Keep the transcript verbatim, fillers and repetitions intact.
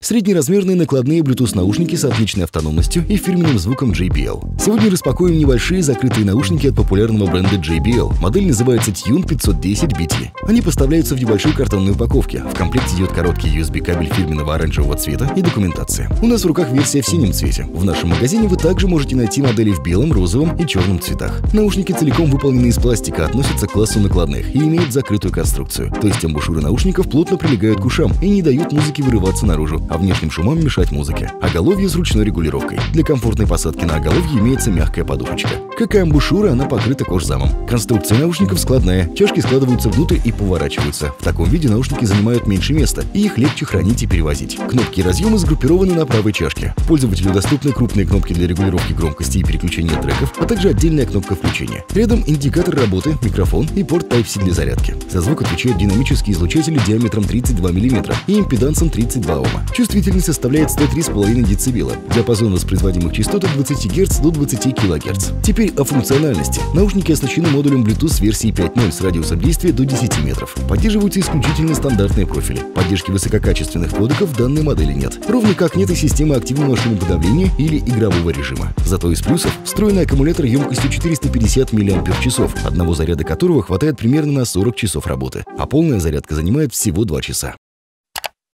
Среднеразмерные накладные Bluetooth наушники с отличной автономностью и фирменным звуком джей би эл. Сегодня распакуем небольшие закрытые наушники от популярного бренда джей би эл. Модель называется Tune пятьсот десять би ти. Они поставляются в небольшой картонной упаковке. В комплекте идет короткий ю эс би кабель фирменного оранжевого цвета и документация. У нас в руках версия в синем цвете. В нашем магазине вы также можете найти модели в белом, розовом и черном цветах. Наушники целиком выполнены из пластика, относятся к классу накладных и имеют закрытую конструкцию. То есть амбушюры наушников плотно прилегают к ушам и не дают музыке вырываться наружу, а внешним шумам мешать музыке. Оголовье с ручной регулировкой. Для комфортной посадки на оголовье имеется мягкая подушечка. Как и амбушюра, она покрыта кожзамом. Конструкция наушников складная. Чашки складываются внутрь и поворачиваются. В таком виде наушники занимают меньше места, и их легче хранить и перевозить. Кнопки и разъемы сгруппированы на правой чашке. Пользователю доступны крупные кнопки для регулировки громкости и переключения треков, а также отдельная кнопка включения. Рядом индикатор работы, микрофон и порт тайп си для зарядки. За звук отвечают динамические излучатели диаметром тридцать два миллиметра и импедансом тридцать два ома. Чувствительность составляет сто три и пять децибела. Диапазон воспроизводимых частот от двадцати герц до двадцати килогерц. Теперь о функциональности. Наушники оснащены модулем Bluetooth версии пять ноль с радиусом действия до десяти метров. Поддерживаются исключительно стандартные профили. Поддержки высококачественных кодеков в данной модели нет. Ровно как нет и системы активного шумоподавления или игрового режима. Зато из плюсов встроенный аккумулятор емкостью четыреста пятьдесят миллиампер-часов, одного заряда которого хватает примерно на сорок часов работы. А полная зарядка занимает всего два часа.